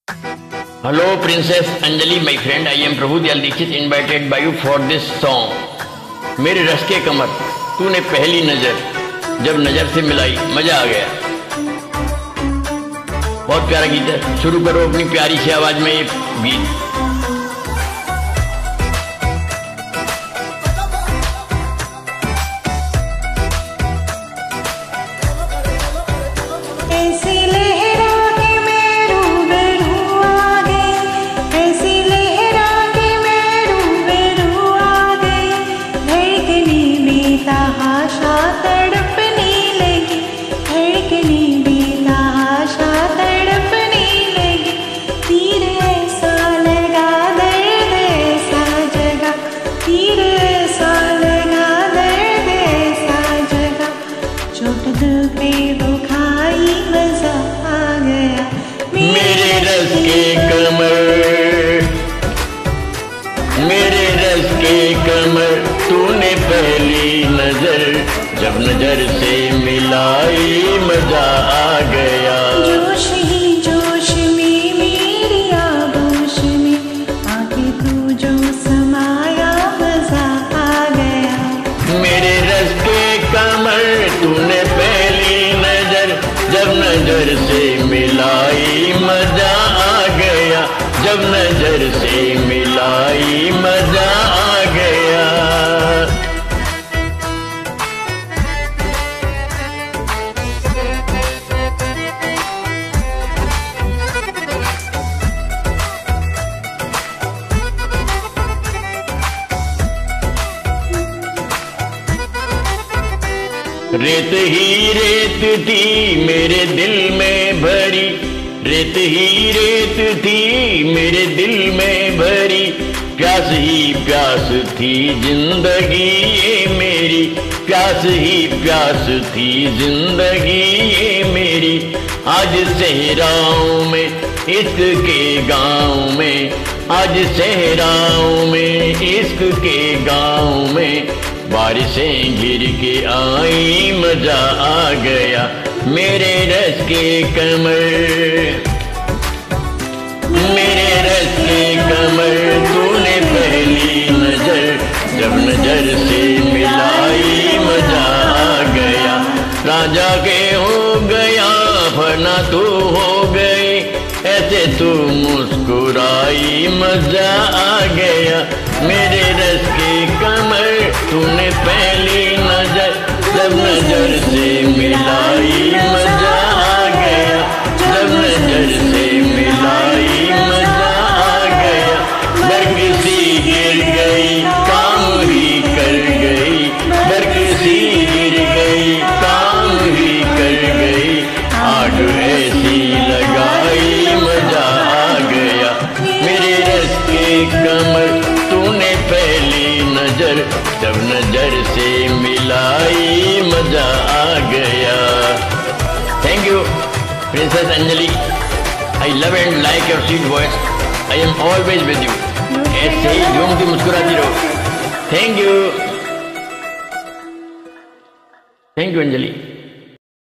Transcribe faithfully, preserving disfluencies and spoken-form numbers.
Hello, Princess Anjali, my friend. I am Prabhudayaldixit invited by you for this song. मेरे रश्के कमर तूने पहली नजर जब नजर से मिलाई मजा आ गया। बहुत प्यारा गीत है। शुरू करो अपनी प्यारी सी आवाज में ये गीत। मेरे रश्के कमर मेरे रश्के कमर तूने पहली नजर जब नजर से मिलाई मजा आ गया। जोश ही जोश में मेरी आगोश में आके तू जो समाया मजा आ गया। मेरे रश्के कमर तूने पहली नजर जब नजर से मिलाई मजा आ गया। जब नजर से मिलाई मजा आ गया। रेत ही रेत थी मेरे दिल में भरी, रेत ही रेत थी मेरे दिल में भरी, प्यास ही प्यास थी जिंदगी ये मेरी, प्यास ही प्यास थी जिंदगी ये मेरी। आज सहराओं में इश्क के गाँव में, आज सहराओं में इश्क के गाँव में बारिशें गिर के आई मजा आ गया। मेरे रश्के कमर मेरे रश्के कमर तूने पहली नजर जब नजर से मिलाई मजा आ गया। राजा के हो गया फना तू हो गई, ऐसे तू मुस्कुराई मजा आ गया। मेरे रश्के कमर तूने पहली नजर जब नजर से मिलाई मजा आ गया। जब नजर से मिलाई मजा आ गया। बरकसी गिर गई काम ही कर गई, बरकसी गिर गई काम ही कर गई, आग ऐसी लगाई मजा आ गया। मेरे रश्के कमर तूने पहली नजर जब नजर से मिलाई मजा आ गया। Thank you princess Anjali. I love and like your sweet voice. I am always with you. ऐसे ही झूमती मुस्कुराती रहो। Thank you thank you Anjali.